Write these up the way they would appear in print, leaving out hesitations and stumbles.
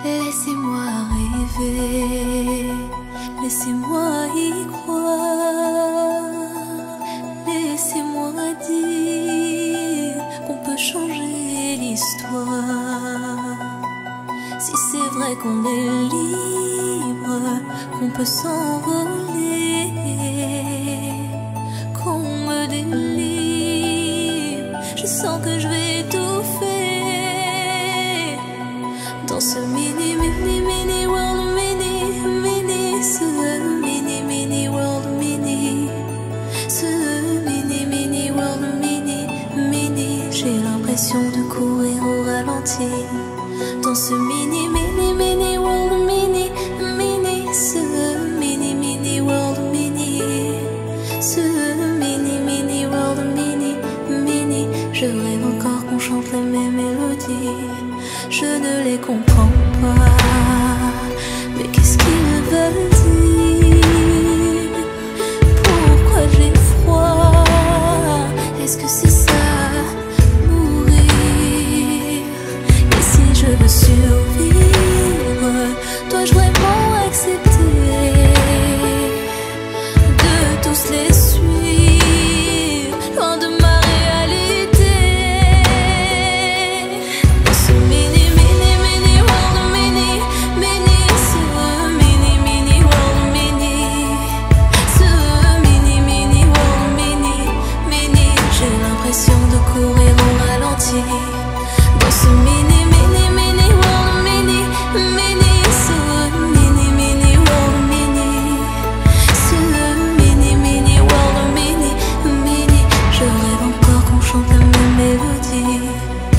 Laissez-moi rêver, laissez-moi y croire, laissez-moi dire qu'on peut changer l'histoire. Si c'est vrai qu'on est libre, qu'on peut s'envoler, qu'on me délivre, je sens que je vais étouffer dans ce mini world, ce mini world, ce mini world, j'ai l'impression de courir au ralenti dans ce mini world, ce mini world, ce mini world, je rêve encore qu'on chante les mêmes mélodies. Je ne les comprends pas, mais qu'est-ce qu'ils veulent dire? Pourquoi j'ai froid? Est-ce que c'est ça, mourir? Et si je veux survivre, dois-je vraiment accepter de tous les suivre, loin de ma de courir au ralenti dans ce mini world, ce mini world, ce mini world, je rêve encore qu'on chante la même mélodie.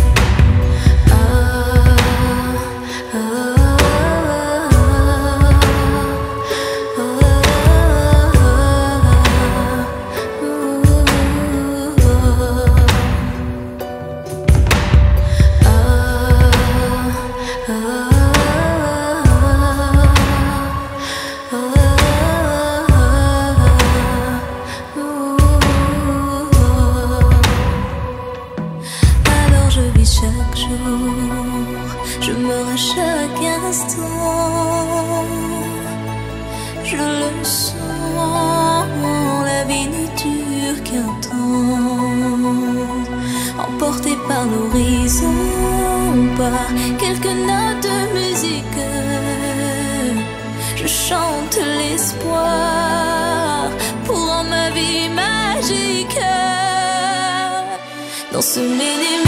Chaque jour, je meurs à chaque instant. Je le sens, la vie ne dure qu'un temps. Emporté par l'horizon, par quelques notes de musique, je chante l'espoir pour rendre ma vie magique. Dans ce mini